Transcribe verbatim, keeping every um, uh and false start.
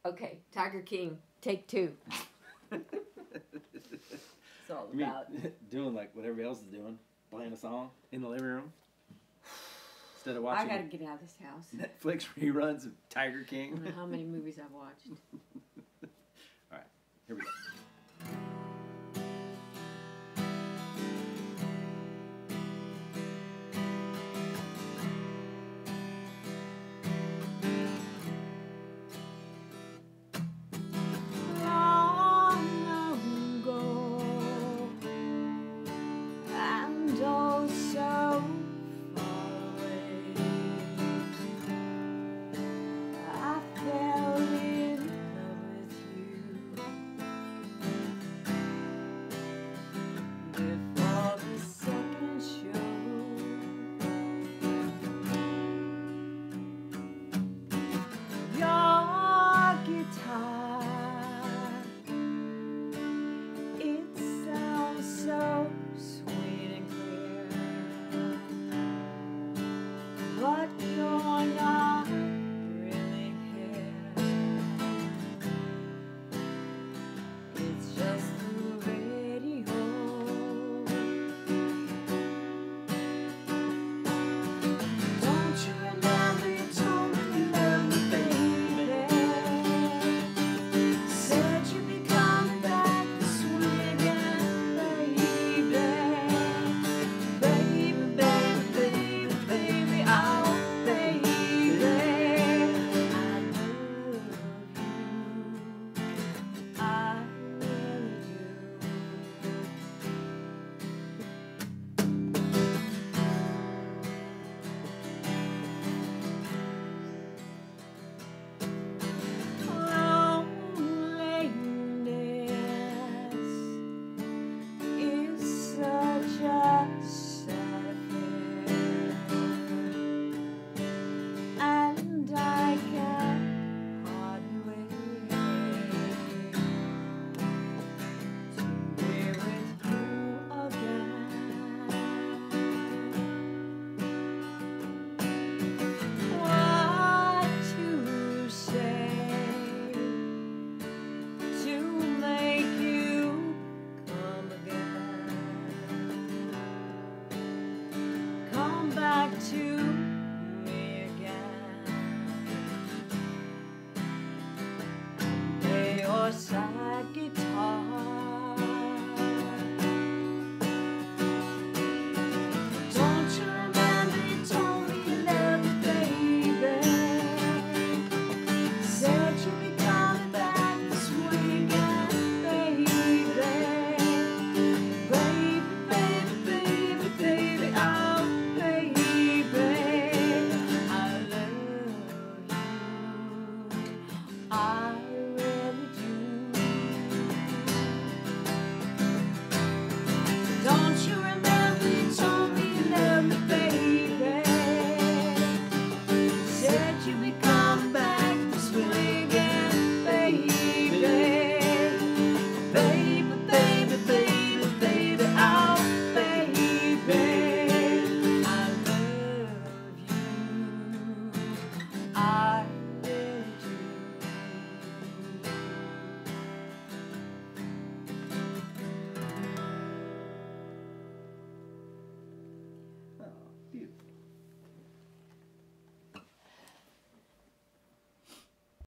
Okay, Tiger King, take two. It's all You mean about. doing like what everybody else is doing, playing a song in the living room instead of I watching gotta get out of this house. Netflix reruns of Tiger I King. don't know how many movies I've watched. All right, here we go.